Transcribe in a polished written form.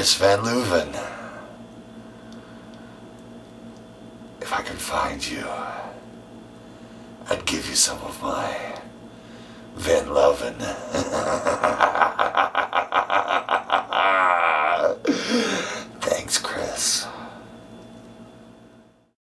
Chris Van Leuven. If I could find you, I'd give you some of my Van Leuven.